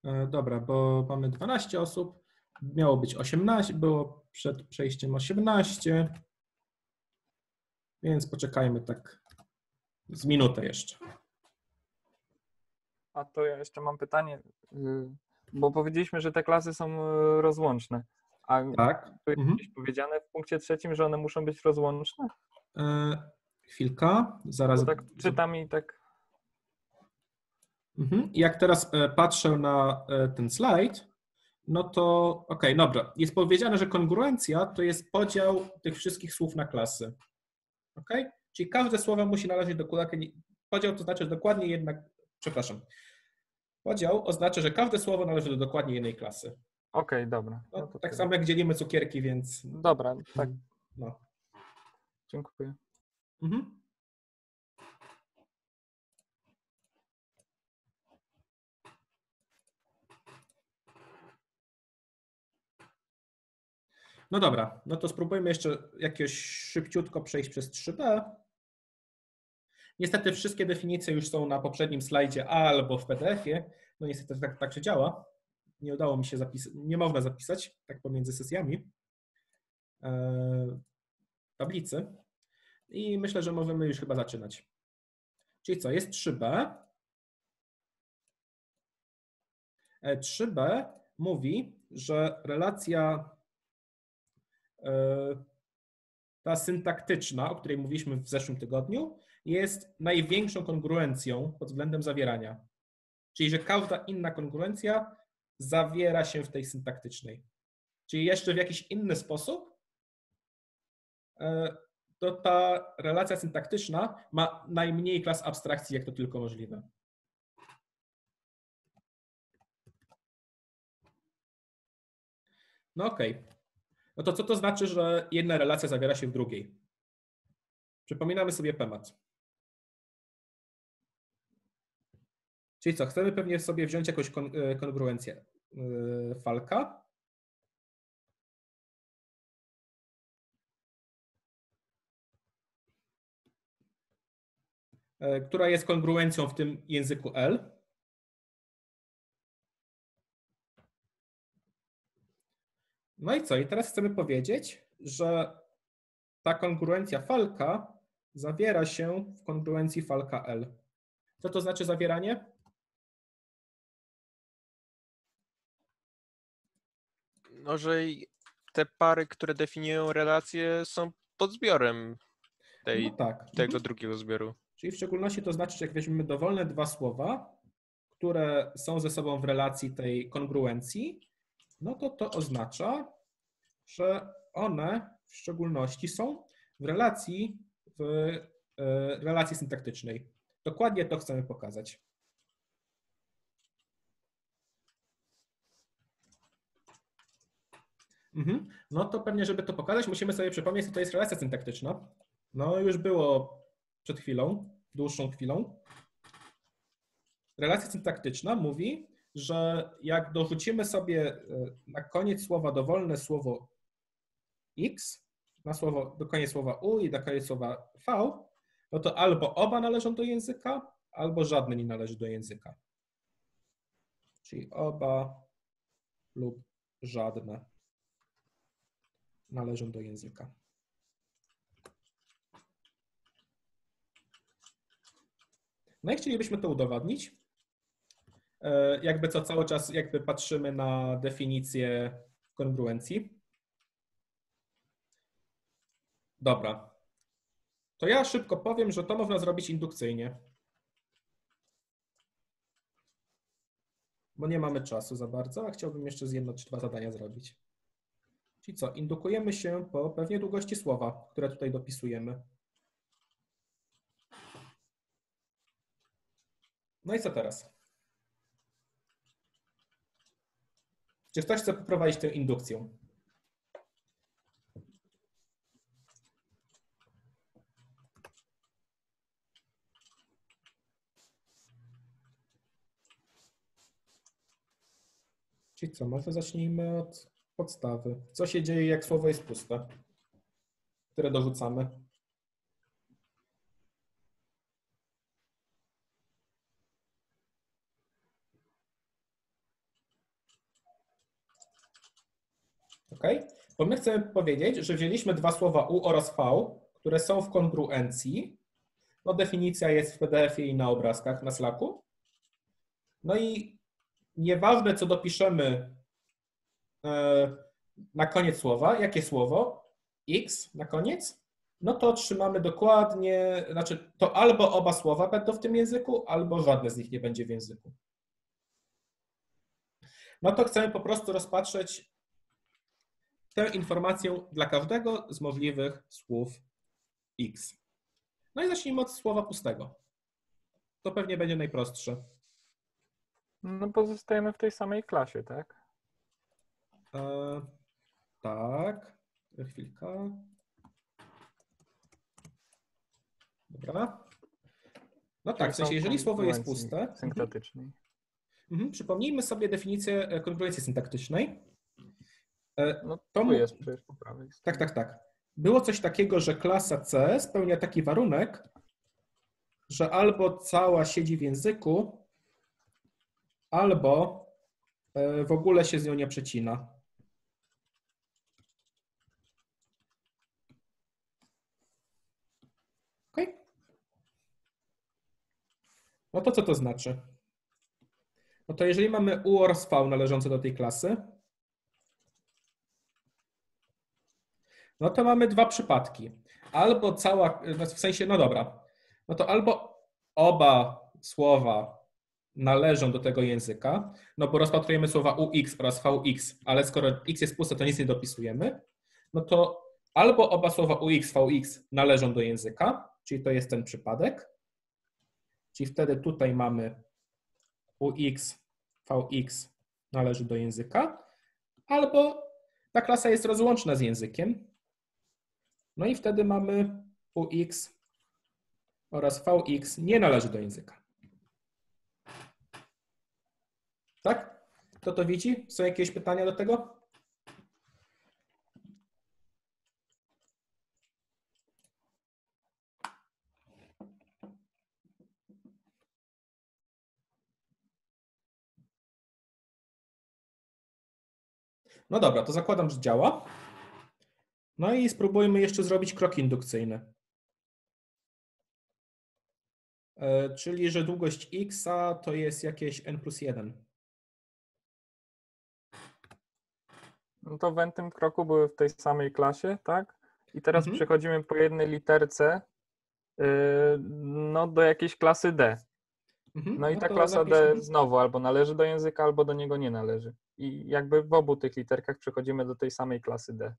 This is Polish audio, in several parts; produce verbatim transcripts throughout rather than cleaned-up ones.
E, Dobra, bo mamy dwanaście osób, miało być osiemnaście, było przed przejściem osiemnaście, więc poczekajmy tak z minutę jeszcze. A to ja jeszcze mam pytanie, y, bo powiedzieliśmy, że te klasy są y, rozłączne. A Tak. tu jest Mhm. gdzieś powiedziane w punkcie trzecim, że one muszą być rozłączne? E, Chwilka, zaraz. Bo tak czytam i tak. Mhm. Jak teraz e, patrzę na e, ten slajd, no to okej, dobra. Jest powiedziane, że kongruencja to jest podział tych wszystkich słów na klasy. Okej? Czyli każde słowo musi należeć do dokładnie. Podział to znaczy dokładnie jednak. Przepraszam. Podział oznacza, że każde słowo należy do dokładnie jednej klasy. Okej, dobra. No, No to tak tyle. samo jak dzielimy cukierki, więc. Dobra, tak, No. dziękuję. Mhm. No dobra, no to spróbujmy jeszcze jakieś szybciutko przejść przez trzy B. Niestety wszystkie definicje już są na poprzednim slajdzie albo w P D F-ie. No niestety tak, tak się działa. Nie udało mi się zapisać, nie można zapisać tak pomiędzy sesjami e, tablicy. I myślę, że możemy już chyba zaczynać. Czyli co, jest trzy B. E, trzy B mówi, że relacja e, ta syntaktyczna, o której mówiliśmy w zeszłym tygodniu, jest największą kongruencją pod względem zawierania. Czyli, że każda inna kongruencja zawiera się w tej syntaktycznej. Czyli jeszcze w jakiś inny sposób to ta relacja syntaktyczna ma najmniej klas abstrakcji, jak to tylko możliwe. No okej. Okay. No to co to znaczy, że jedna relacja zawiera się w drugiej? Przypominamy sobie temat. Czyli co, chcemy pewnie sobie wziąć jakąś kongruencję Falka. Która jest kongruencją w tym języku L. No i co? I teraz chcemy powiedzieć, że ta kongruencja Falka zawiera się w kongruencji Falka L. Co to znaczy zawieranie? No, że te pary, które definiują relacje, są podzbiorem tej, No tak. tego Mhm. drugiego zbioru. Czyli w szczególności to znaczy, że jak weźmiemy dowolne dwa słowa, które są ze sobą w relacji tej kongruencji, no to to oznacza, że one w szczególności są w relacji, w relacji syntaktycznej. Dokładnie to chcemy pokazać. Mhm. No to pewnie, żeby to pokazać, musimy sobie przypomnieć, co to jest relacja syntaktyczna. No już było przed chwilą, dłuższą chwilą. Relacja syntaktyczna mówi, że jak dorzucimy sobie na koniec słowa dowolne słowo x, na słowo, do koniec słowa u i do koniec słowa v, no to albo oba należą do języka, albo żadne nie należy do języka. Czyli oba lub żadne należą do języka. No i chcielibyśmy to udowodnić. Jakby co cały czas jakby patrzymy na definicję kongruencji. Dobra. To ja szybko powiem, że to można zrobić indukcyjnie. Bo nie mamy czasu za bardzo, a chciałbym jeszcze z jedno czy dwa zadania zrobić. Czyli co? Indukujemy się po pewnej długości słowa, które tutaj dopisujemy. No i co teraz? Czy ktoś chce poprowadzić tę indukcję? Czyli co? Może zacznijmy od podstawy. Co się dzieje, jak słowo jest puste, które dorzucamy? ok? Bo my chcemy powiedzieć, że wzięliśmy dwa słowa U oraz V, które są w kongruencji. No definicja jest w P D F-ie i na obrazkach na Slacku. No i nieważne, co dopiszemy na koniec słowa, jakie słowo, X na koniec, no to otrzymamy dokładnie, znaczy to albo oba słowa będą w tym języku, albo żadne z nich nie będzie w języku. No to chcemy po prostu rozpatrzeć tę informację dla każdego z możliwych słów X. No i zacznijmy od słowa pustego. To pewnie będzie najprostsze. No pozostajemy w tej samej klasie, tak? E, tak, chwilka. Dobra. No tak, w sensie, jeżeli słowo jest puste, synktatycznej. Mhm, przypomnijmy sobie definicję kongruencji syntaktycznej. No to mu... jest przecież po prawej. Tak, tak, tak. Było coś takiego, że klasa C spełnia taki warunek, że albo cała siedzi w języku, albo w ogóle się z nią nie przecina. Ok? No to co to znaczy? No to jeżeli mamy U oraz V należące do tej klasy, no to mamy dwa przypadki. Albo cała, w sensie, no dobra, no to albo oba słowa należą do tego języka, no bo rozpatrujemy słowa U X oraz V X, ale skoro X jest puste, to nic nie dopisujemy, no to albo oba słowa U X, V X należą do języka, czyli to jest ten przypadek, czyli wtedy tutaj mamy U X, V X należy do języka, albo ta klasa jest rozłączna z językiem, no i wtedy mamy U X oraz V X nie należy do języka. Tak? Kto to widzi? Są jakieś pytania do tego? No dobra, to zakładam, że działa. No i spróbujmy jeszcze zrobić krok indukcyjny. Czyli, że długość x to jest jakieś n plus jeden. No to w tym kroku były w tej samej klasie, tak? I teraz mhm. przechodzimy po jednej literce yy, no, do jakiejś klasy D. Mhm. No i no ta klasa zapisz... D znowu albo należy do języka, albo do niego nie należy. I jakby w obu tych literkach przechodzimy do tej samej klasy D.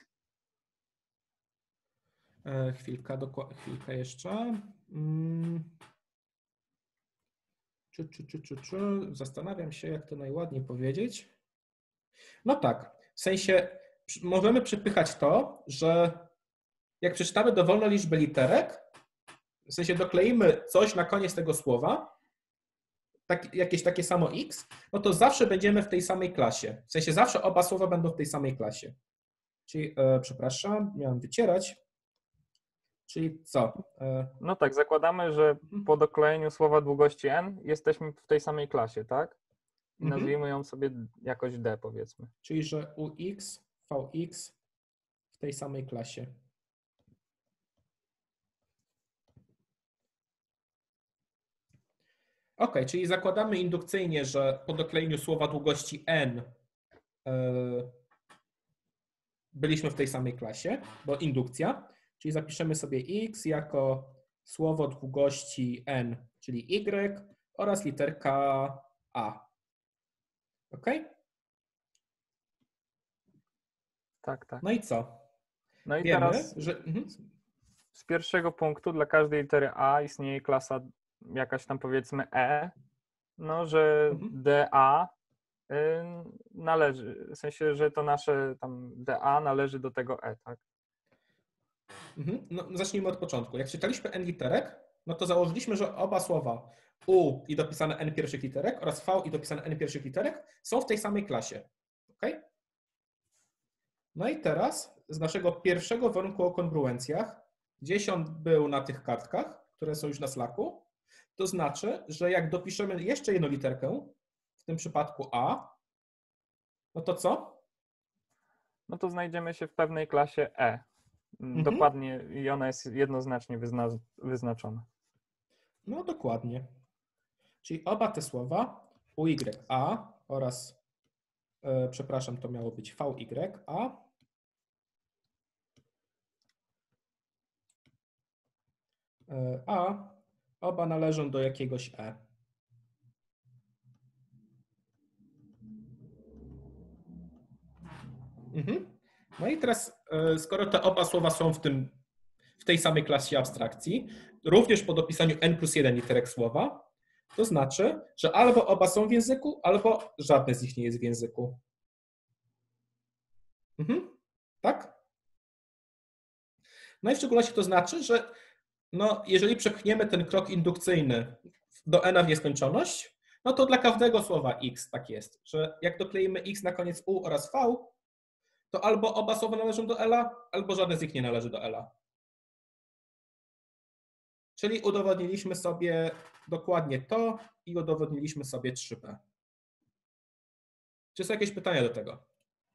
E, chwilka, dokładnie, chwilkę jeszcze. Hmm. Czy, czy, czy, czy, czy. Zastanawiam się, jak to najładniej powiedzieć. No tak, w sensie możemy przypychać to, że jak przeczytamy dowolną liczbę literek, w sensie dokleimy coś na koniec tego słowa, tak, jakieś takie samo x, no to zawsze będziemy w tej samej klasie. W sensie zawsze oba słowa będą w tej samej klasie. Czyli, e, przepraszam, miałem wycierać. Czyli co? E... No tak, zakładamy, że po doklejeniu słowa długości n jesteśmy w tej samej klasie, tak? I mhm. nazwijmy ją sobie jakoś D, powiedzmy. Czyli, że U X, V X w tej samej klasie. Ok, czyli zakładamy indukcyjnie, że po doklejeniu słowa długości n yy, byliśmy w tej samej klasie, bo indukcja, czyli zapiszemy sobie x jako słowo długości n, czyli y oraz literka a. Ok? Tak, tak. No i co? No i Wiemy, teraz że... Mhm. z pierwszego punktu dla każdej litery a istnieje klasa jakaś tam powiedzmy E, no, że mhm. D A y, należy, w sensie, że to nasze tam D A należy do tego E, tak? Mhm. No, zacznijmy od początku. Jak czytaliśmy n literek, no to założyliśmy, że oba słowa U i dopisane n pierwszych literek oraz V i dopisane n pierwszych literek są w tej samej klasie. Okay? No i teraz z naszego pierwszego warunku o kongruencjach, gdzieś on był na tych kartkach, które są już na Slacku, to znaczy, że jak dopiszemy jeszcze jedną literkę, w tym przypadku A, no to co? no to znajdziemy się w pewnej klasie E. Mhm. Dokładnie i ona jest jednoznacznie wyzna wyznaczona. No dokładnie. Czyli oba te słowa U Y A oraz, e, przepraszam, to miało być V Y A, e, A, oba należą do jakiegoś E. Mhm. No i teraz, e, skoro te oba słowa są w, tym, w tej samej klasie abstrakcji, również po dopisaniu n plus jeden literek słowa, to znaczy, że albo oba są w języku, albo żadne z nich nie jest w języku. Mhm. Tak? No i w szczególności to znaczy, że no, jeżeli przepchniemy ten krok indukcyjny do n w nieskończoność, no to dla każdego słowa x tak jest, że jak dokleimy x na koniec u oraz v, to albo oba słowa należą do L a, albo żadne z nich nie należy do L a. Czyli udowodniliśmy sobie dokładnie to i udowodniliśmy sobie trzy p. Czy są jakieś pytania do tego?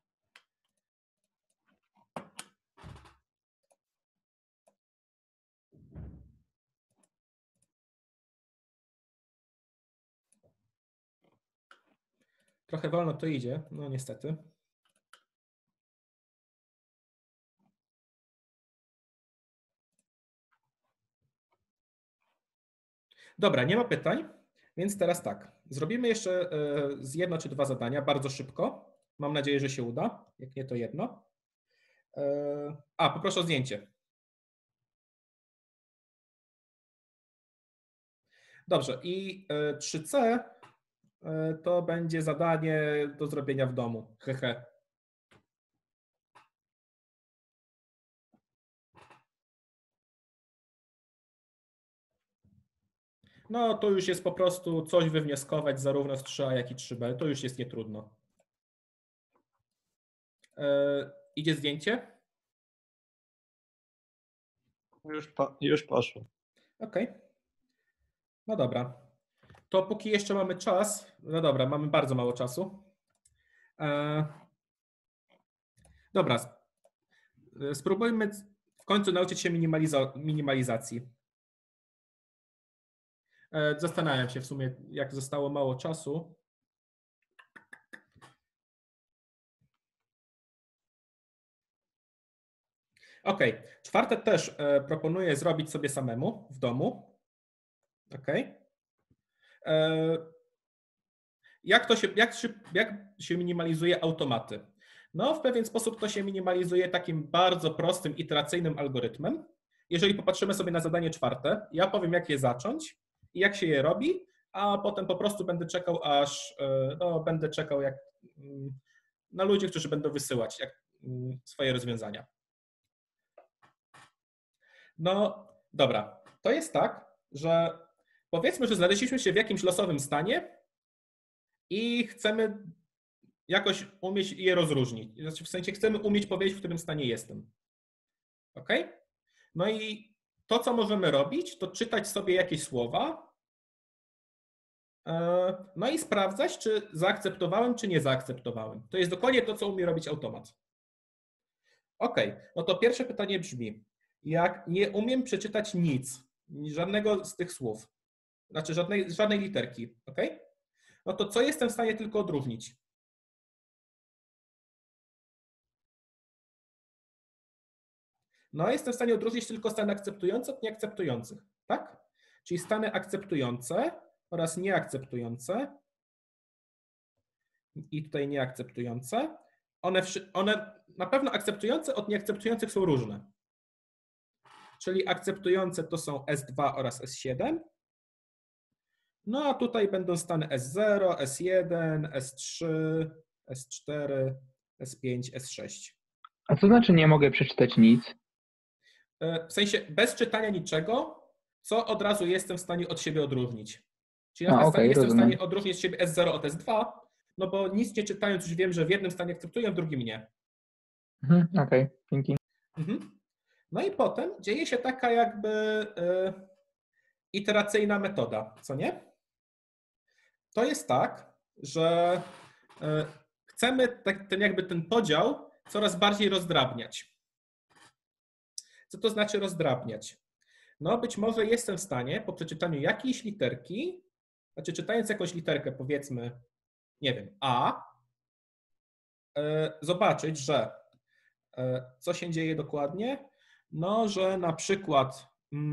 Trochę wolno to idzie, no niestety. Dobra, nie ma pytań, więc teraz tak. Zrobimy jeszcze z jedno czy dwa zadania bardzo szybko. Mam nadzieję, że się uda. Jak nie, to jedno. A, poproszę o zdjęcie. Dobrze, i trzy c to będzie zadanie do zrobienia w domu. Hehe. No to już jest po prostu coś wywnioskować zarówno z trzy a, jak i trzy b. To już jest nietrudno. E, idzie zdjęcie? Już, po, już poszło. Okej. Okay. No dobra. To póki jeszcze mamy czas, no dobra, mamy bardzo mało czasu. E, dobra. Spróbujmy w końcu nauczyć się minimalizacji. Zastanawiam się w sumie, jak zostało mało czasu. Ok, czwarte też proponuję zrobić sobie samemu w domu. Ok. Jak to się, jak się, jak się minimalizuje automaty? No, w pewien sposób to się minimalizuje takim bardzo prostym, iteracyjnym algorytmem. Jeżeli popatrzymy sobie na zadanie czwarte, ja powiem, jak je zacząć i jak się je robi, a potem po prostu będę czekał, aż no, będę czekał jak, na ludzi, którzy będą wysyłać jak, swoje rozwiązania. No dobra, to jest tak, że powiedzmy, że znaleźliśmy się w jakimś losowym stanie i chcemy jakoś umieć je rozróżnić. Znaczy w sensie chcemy umieć powiedzieć, w którym stanie jestem. Ok? No i to, co możemy robić, to czytać sobie jakieś słowa, no i sprawdzać, czy zaakceptowałem, czy nie zaakceptowałem. To jest dokładnie to, co umie robić automat. Ok, no to pierwsze pytanie brzmi, jak nie umiem przeczytać nic, żadnego z tych słów, znaczy żadnej, żadnej literki, ok? No to co jestem w stanie tylko odróżnić? No jestem w stanie odróżnić tylko stany akceptujące od nieakceptujących, tak? Czyli stany akceptujące oraz nieakceptujące i tutaj nieakceptujące, one, one na pewno akceptujące od nieakceptujących są różne. Czyli akceptujące to są S dwa oraz S siedem, no a tutaj będą stany S zero, S jeden, S trzy, S cztery, S pięć, S sześć. A co znaczy nie mogę przeczytać nic? W sensie bez czytania niczego, co od razu jestem w stanie od siebie odróżnić. Czyli ja A, okay, jestem rozumiem. w stanie odróżnić z siebie S zero od S dwa, no bo nic nie czytając już wiem, że w jednym stanie akceptuję, w drugim nie. Mhm, okej, okay, dzięki. Mhm. No i potem dzieje się taka jakby y, iteracyjna metoda, co nie? To jest tak, że y, chcemy tak, ten jakby ten podział coraz bardziej rozdrabniać. Co to znaczy rozdrabniać? No być może jestem w stanie po przeczytaniu jakiejś literki, znaczy czytając jakąś literkę, powiedzmy, nie wiem, A, zobaczyć, że co się dzieje dokładnie? No, że na przykład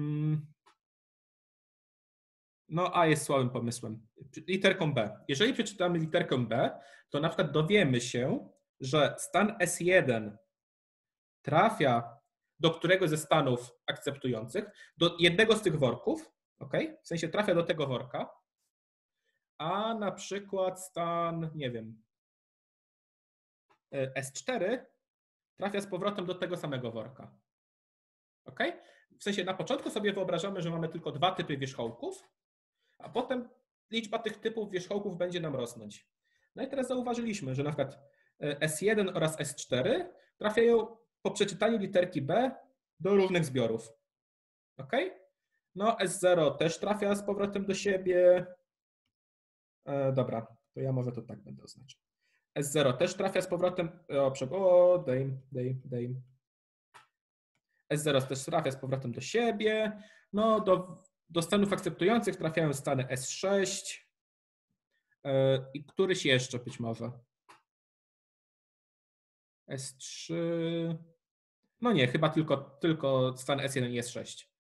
no A jest słabym pomysłem. Literką B. Jeżeli przeczytamy literkę B, to na przykład dowiemy się, że stan S jeden trafia do którego ze stanów akceptujących, do jednego z tych worków, okay? W sensie trafia do tego worka, a na przykład stan, nie wiem, S cztery trafia z powrotem do tego samego worka. Okay? W sensie na początku sobie wyobrażamy, że mamy tylko dwa typy wierzchołków, a potem liczba tych typów wierzchołków będzie nam rosnąć. No i teraz zauważyliśmy, że na przykład S jeden oraz S cztery trafiają po przeczytaniu literki B do różnych zbiorów. Ok? No S zero też trafia z powrotem do siebie. E, dobra, to ja może to tak będę oznaczał. S zero też trafia z powrotem. O, o dej, dej, dej. S zero też trafia z powrotem do siebie. No, do, do stanów akceptujących trafiają stany S sześć e, i któryś jeszcze być może. S trzy. No nie, chyba tylko, tylko stan S jeden i S sześć.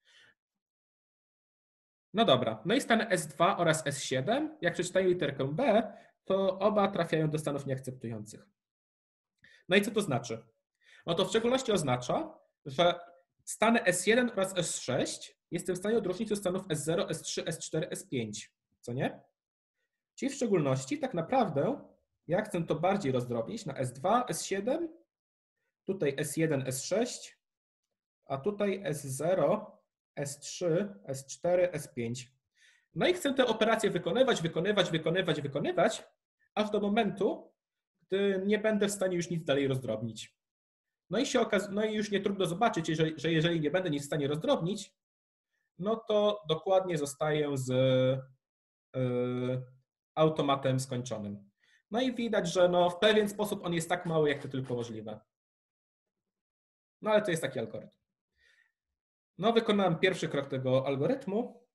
No dobra, no i stan S dwa oraz S siedem, jak przeczytają literkę B, to oba trafiają do stanów nieakceptujących. No i co to znaczy? No to w szczególności oznacza, że stany S jeden oraz S sześć jestem w stanie odróżnić od stanów S zero, S trzy, S cztery, S pięć, co nie? Czyli w szczególności tak naprawdę ja chcę to bardziej rozdrobnić na S dwa, S siedem, tutaj S jeden, S sześć, a tutaj S zero, S trzy, S cztery, S pięć. No i chcę te operacje wykonywać, wykonywać, wykonywać, wykonywać, aż do momentu, gdy nie będę w stanie już nic dalej rozdrobnić. No i, się okaz- no i już nie trudno zobaczyć, jeżeli, że jeżeli nie będę nic w stanie rozdrobnić, no to dokładnie zostaję z yy, automatem skończonym. No i widać, że no w pewien sposób on jest tak mały, jak to tylko możliwe. No ale to jest taki algorytm. No wykonałem pierwszy krok tego algorytmu.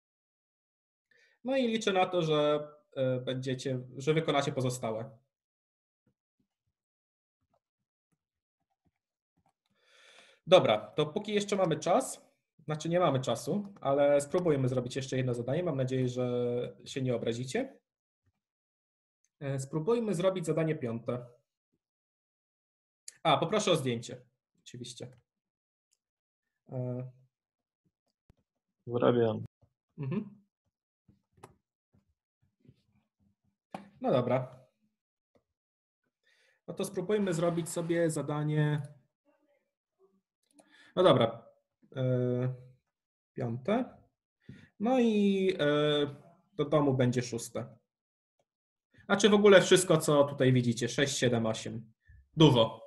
No i liczę na to, że będziecie, że wykonacie pozostałe. Dobra, to póki jeszcze mamy czas, znaczy nie mamy czasu, ale spróbujmy zrobić jeszcze jedno zadanie. Mam nadzieję, że się nie obrazicie. Spróbujmy zrobić zadanie piąte. A, poproszę o zdjęcie, oczywiście. Zrabiam. Mhm. No dobra. No to spróbujmy zrobić sobie zadanie. No dobra. Yy, piąte. No i yy, do domu będzie szóste. Znaczy w ogóle wszystko, co tutaj widzicie. sześć, siedem, osiem. Dużo.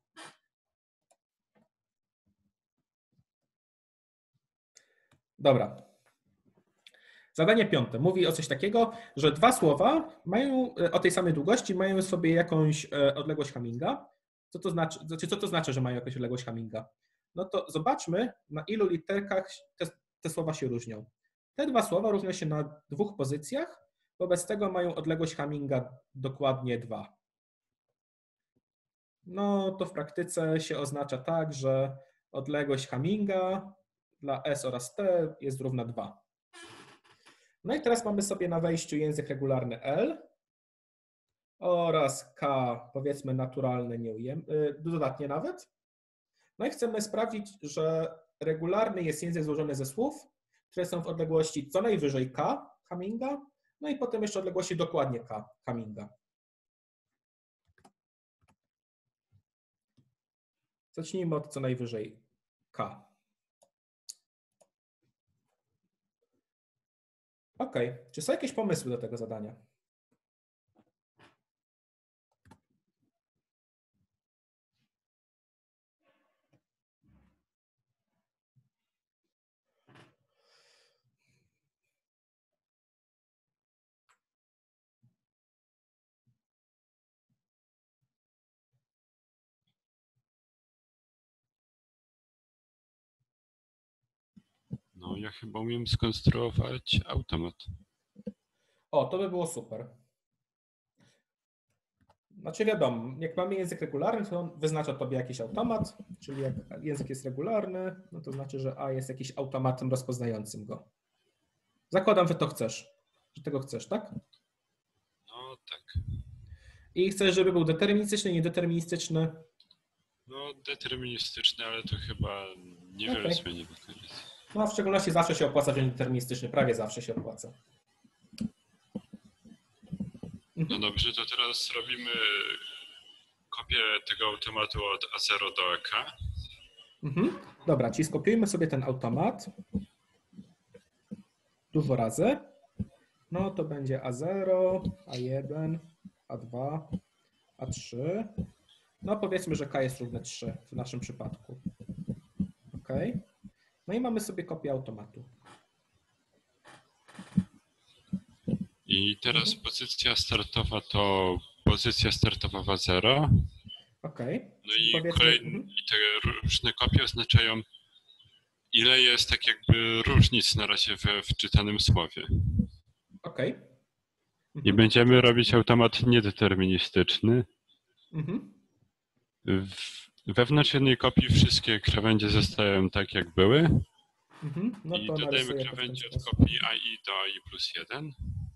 Dobra. Zadanie piąte mówi o coś takiego, że dwa słowa mają o tej samej długości, mają sobie jakąś odległość Hamminga. Co to znaczy, znaczy, co to znaczy, że mają jakąś odległość Hamminga? No to zobaczmy, na ilu literkach te, te słowa się różnią. Te dwa słowa różnią się na dwóch pozycjach, wobec tego mają odległość Hamminga dokładnie dwa. No to w praktyce się oznacza tak, że odległość Hamminga dla S oraz T jest równa dwa. No i teraz mamy sobie na wejściu język regularny L oraz K, powiedzmy naturalne, nieujemne, dodatnie nawet. No i chcemy sprawdzić, że regularny jest język złożony ze słów, które są w odległości co najwyżej K Hamminga, no i potem jeszcze odległości dokładnie K Hamminga. Zacznijmy od co najwyżej K. Ok, czy są jakieś pomysły do tego zadania? O, ja chyba umiem skonstruować automat. O, to by było super. Znaczy wiadomo, jak mamy język regularny, to on wyznacza tobie jakiś automat, czyli jak język jest regularny, no to znaczy, że A jest jakiś automatem rozpoznającym go. Zakładam, że to chcesz, że tego chcesz, tak? No tak. I chcesz, żeby był deterministyczny, niedeterministyczny? No deterministyczny, ale to chyba niewiele Okay. zmieni w okolicy. No w szczególności zawsze się opłaca wziąć deterministyczny, prawie zawsze się opłaca. No dobrze, to teraz robimy kopię tego automatu od A zero do A K. Mhm. Dobra, czyli skopiujmy sobie ten automat dużo razy. No to będzie A zero, A jeden, A dwa, A trzy. No powiedzmy, że K jest równe trzy w naszym przypadku. OK. No i mamy sobie kopię automatu. I teraz mhm. pozycja startowa to pozycja startowa w A zero. OK. No i, kolejne, mhm. i te różne kopie oznaczają, ile jest tak jakby różnic na razie we wczytanym słowie. OK. Mhm. I Mhm. będziemy robić automat niedeterministyczny. Mhm. W, wewnątrz jednej kopii wszystkie krawędzie zostają tak, jak były. Mhm. No I to dodajemy krawędzie od kopii A I do A I plus jeden.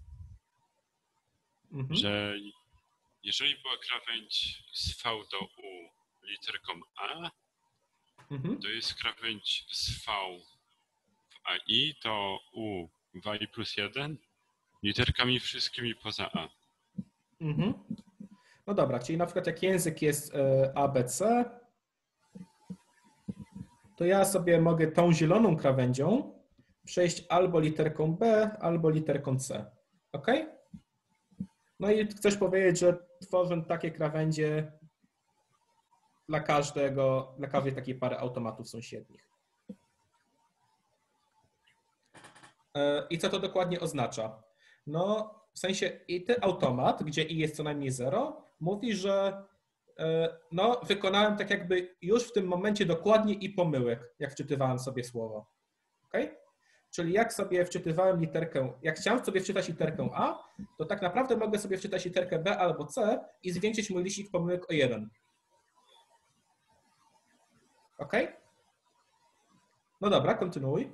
Mhm. Że jeżeli była krawędź z V do U literką A, mhm. to jest krawędź z V w A I do U w A I plus jeden literkami wszystkimi poza A. Mhm. No dobra, czyli na przykład jak język jest A B C, to ja sobie mogę tą zieloną krawędzią przejść albo literką B, albo literką C. OK? No i chcesz powiedzieć, że tworzę takie krawędzie dla każdego, dla każdej takiej pary automatów sąsiednich. I co to dokładnie oznacza? No w sensie i ty automat, gdzie i jest co najmniej zero, mówi, że no, wykonałem tak jakby już w tym momencie dokładnie i pomyłek, jak wczytywałem sobie słowo. Okay? Czyli jak sobie wczytywałem literkę, jak chciałem sobie wczytać literkę A, to tak naprawdę mogę sobie wczytać literkę B albo C i zwiększyć mój licznik pomyłek o jeden. OK? No dobra, kontynuuj.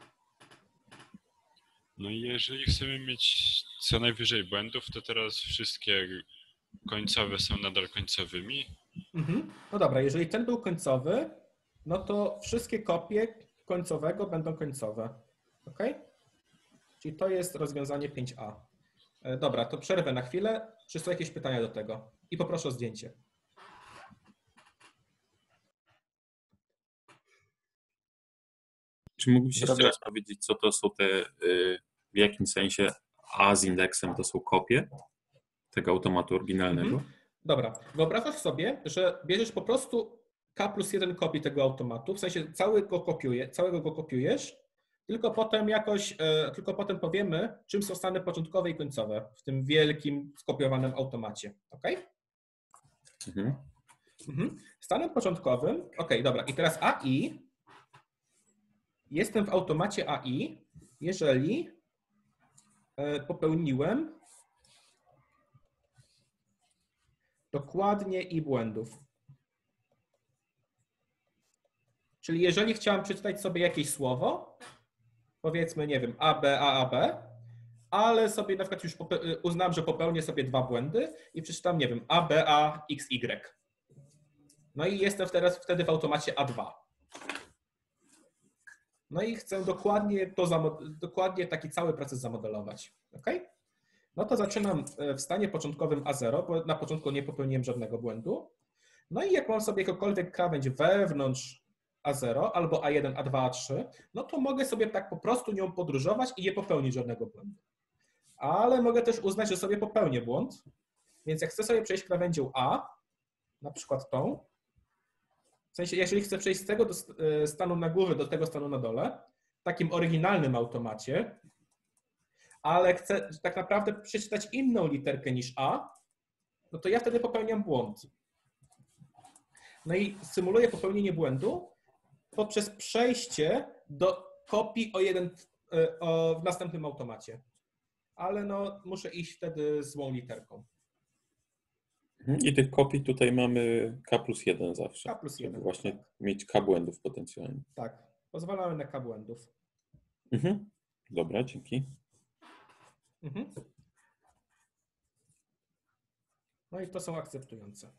No i jeżeli chcemy mieć co najwyżej błędów, to teraz wszystkie końcowe są nadal końcowymi. Mhm. No dobra, jeżeli ten był końcowy, no to wszystkie kopie końcowego będą końcowe. OK? Czyli to jest rozwiązanie pięć A. Dobra, to przerwę na chwilę. Czy są jakieś pytania do tego? I poproszę o zdjęcie. Czy mógłbyś jeszcze raz powiedzieć, co to są te, w jakim sensie A z indeksem to są kopie tego automatu oryginalnego? Mhm. Dobra, wyobrażasz sobie, że bierzesz po prostu K plus jeden kopii tego automatu, w sensie cały go kopiuje, całego go kopiujesz, tylko potem jakoś, e, tylko potem powiemy, czym są stany początkowe i końcowe w tym wielkim skopiowanym automacie. OK? Mhm. Mhm. Stanem początkowym, OK, dobra, i teraz A I, jestem w automacie A I, jeżeli e, popełniłem dokładnie i błędów. Czyli jeżeli chciałem przeczytać sobie jakieś słowo, powiedzmy, nie wiem, A, B, A, A, B, ale sobie na przykład już uznam, że popełnię sobie dwa błędy i przeczytam, nie wiem, A, B, A, X, Y. No i jestem teraz wtedy w automacie A dwa. No i chcę dokładnie, to, dokładnie taki cały proces zamodelować. OK? No to zaczynam w stanie początkowym A zero, bo na początku nie popełniłem żadnego błędu. No i jak mam sobie jakąkolwiek krawędź wewnątrz A zero albo A jeden, A dwa, A trzy, no to mogę sobie tak po prostu nią podróżować i nie popełnić żadnego błędu. Ale mogę też uznać, że sobie popełnię błąd, więc jak chcę sobie przejść krawędzią A, na przykład tą, w sensie jeżeli chcę przejść z tego do stanu na górze do tego stanu na dole, w takim oryginalnym automacie, ale chcę tak naprawdę przeczytać inną literkę niż A, no to ja wtedy popełniam błąd. No i symuluję popełnienie błędu poprzez przejście do kopii o jeden o, w następnym automacie. Ale no, muszę iść wtedy złą literką. I tych kopii tutaj mamy K plus jeden zawsze. K plus jeden. Żeby właśnie tak. mieć K błędów potencjalnie. Tak, pozwalamy na K błędów. Mhm. Dobra, dzięki. Mhm. No i to są akceptujące.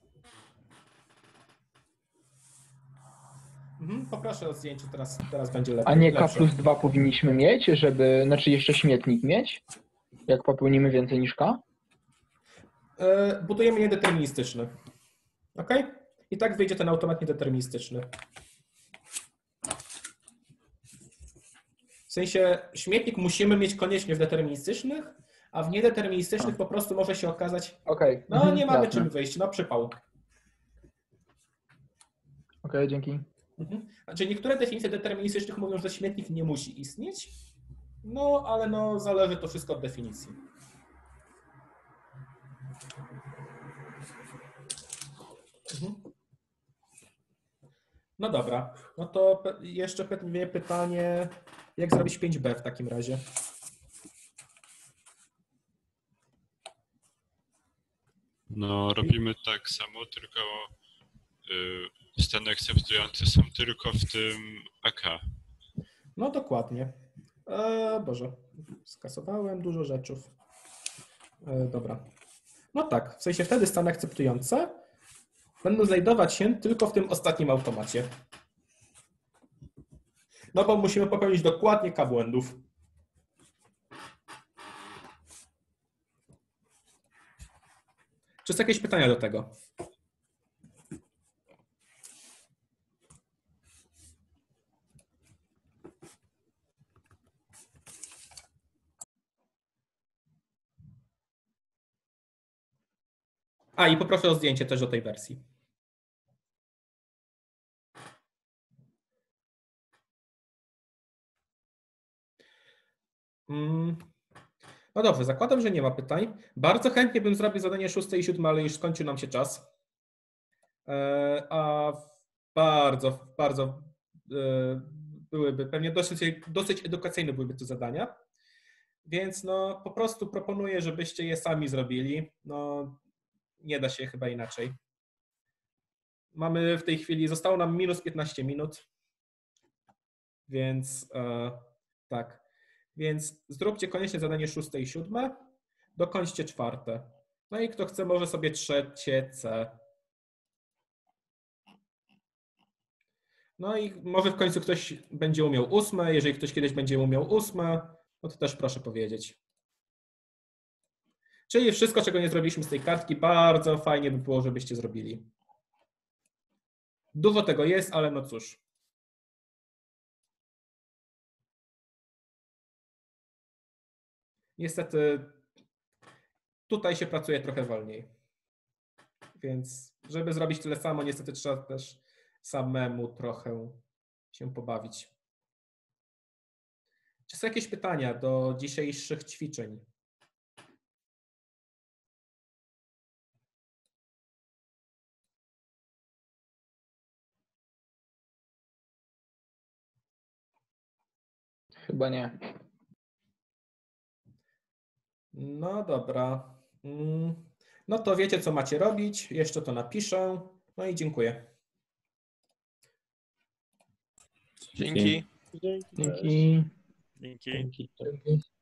Mhm. Poproszę o zdjęcie, teraz, teraz będzie lepiej. A nie K lepsze. plus dwa powinniśmy mieć, żeby, znaczy jeszcze śmietnik mieć? Jak popełnimy więcej niż K? Yy, budujemy niedeterministyczny. OK? I tak wyjdzie ten automat niedeterministyczny. W sensie śmietnik musimy mieć koniecznie w deterministycznych, a w niedeterministycznych po prostu może się okazać, Okej. no Mhm, nie mamy jasne. czym wyjść, no przypał. Okej, dzięki. Mhm. Znaczy niektóre definicje deterministycznych mówią, że śmietnik nie musi istnieć, no ale no zależy to wszystko od definicji. Mhm. No dobra, no to jeszcze pewnie pytanie, jak zrobić pięć B w takim razie? No, robimy tak samo, tylko y, stany akceptujące są tylko w tym A K. No dokładnie. E, Boże, skasowałem dużo rzeczów. E, dobra. No tak, w sensie wtedy stany akceptujące będą znajdować się tylko w tym ostatnim automacie. No bo musimy popełnić dokładnie K błędów. Czy są jakieś pytania do tego? A i poproszę o zdjęcie też do tej wersji. No dobrze, zakładam, że nie ma pytań. Bardzo chętnie bym zrobił zadanie szóste i siódme, ale już skończył nam się czas. A bardzo, bardzo byłyby, pewnie dosyć, dosyć edukacyjne byłyby te zadania. Więc no po prostu proponuję, żebyście je sami zrobili. No nie da się chyba inaczej. Mamy w tej chwili, zostało nam minus piętnaście minut. Więc tak. Więc zróbcie koniecznie zadanie szóste i siódme, dokończcie czwarte. No i kto chce, może sobie trzecie C. No i może w końcu ktoś będzie umiał ósme, jeżeli ktoś kiedyś będzie umiał ósme, no to też proszę powiedzieć. Czyli wszystko, czego nie zrobiliśmy z tej kartki, bardzo fajnie by było, żebyście zrobili. Dużo tego jest, ale no cóż. Niestety tutaj się pracuje trochę wolniej. Więc żeby zrobić tyle samo, niestety trzeba też samemu trochę się pobawić. Czy są jakieś pytania do dzisiejszych ćwiczeń? Chyba nie. No dobra. No to wiecie, co macie robić. Jeszcze to napiszę. No i dziękuję. Dzięki. Dzięki. Dzięki. Dzięki.